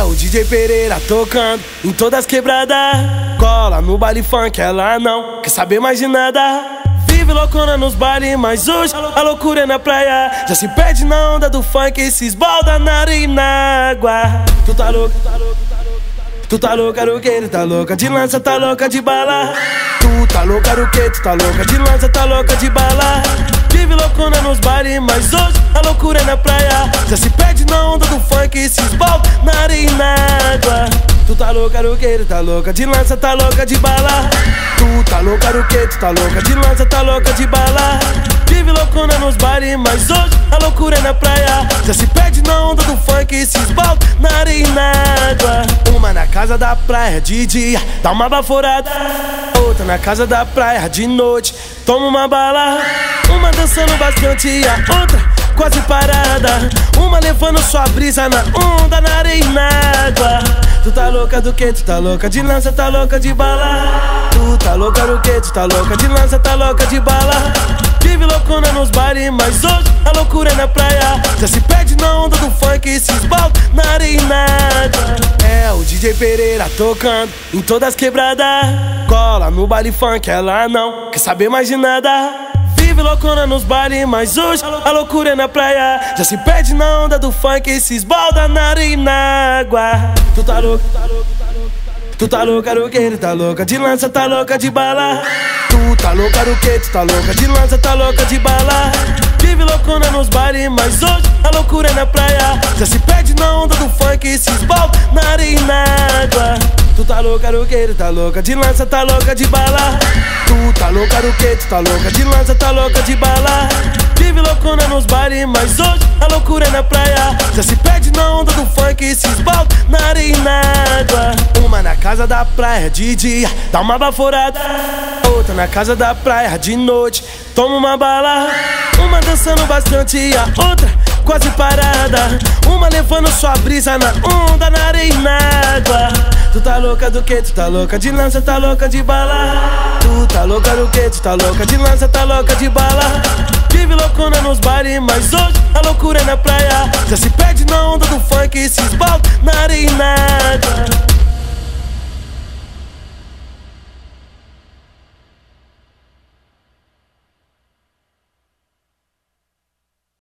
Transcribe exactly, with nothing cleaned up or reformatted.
o D J Pereira tocando em todas as quebradas. Cola no baile funk, ela não quer saber mais de nada. Vive loucona nos bailes, mas hoje a loucura é na praia. Já se perde na onda do funk e se esbalda na areia e na água. Tu tá louco, tu tá louco, tu tá louca do que? Tu tá louca de lança, tá louca de bala. Tu tá louca do que? Tu tá louca de lança, tá louca de bala. Vive loucona nos bailes, mas hoje a loucura é na praia. Já se perde na onda do funk e se esbalda na areia e na água. Tu tá louca do que? Tu tá louca de lança, tá louca de bala. Tu tá louca do que? Tu tá louca de lança, tá louca de bala. Vive loucona nos bailes, mas hoje a loucura é na praia. Já se perde na onda do funk e se esbalda na areia e na água. Uma na casa da praia de dia, dá uma baforada. Outra na casa da praia de noite, toma uma bala. Uma dançando bastante e a outra quase parada. Uma levando sua brisa na onda, na areia e na água. Tu tá louca do que? Tu tá louca de lança, tá louca de bala. Tu tá louca do que? Tu tá louca de lança, tá louca de bala. Vive loucona nos bailes, mas hoje a loucura é na praia. Já se perde na onda do funk e se esbalda na areia e na água. É o D J Pereira tocando em todas as quebradas. Cola no baile funk, ela não quer saber mais de nada. Vive loucona nos bailes, mas hoje a loucura é na praia. Já se perde na onda do funk e se esbalda na areia e na água. Tu tá louco, tu tá louco, tu tá louca do que? Tu tá louca de lança, tá louca de bala. Tu tá louca do que? Tu tá louca de lança, tá louca de bala. Vive loucona nos bailes, mas hoje a loucura é na praia. Já se perde na onda do funk e se esbalda na areia e na água. Tu tá louca do que? Tu tá louca de lança, tá louca de bala. Tu tá louca do que? Tu tá louca de lança, tá louca de bala. Vive loucona nos bailes, mas hoje a loucura é na praia. Já se perde na onda do funk e se esbalda na areia e na água. Uma na casa da praia de dia, dá uma baforada. Outra na casa da praia de noite, toma uma bala. Uma dançando bastante e a outra quase parada. Uma levando sua brisa na onda, na areia e na água. Tu tá louca do que? Tu tá louca de lança, tá louca de bala. Tu tá louca do que? Tu tá louca de lança, tá louca de bala. Vive loucona nos bailes, mas hoje a loucura é na praia. Já se perde na onda do funk e se esbalda na areia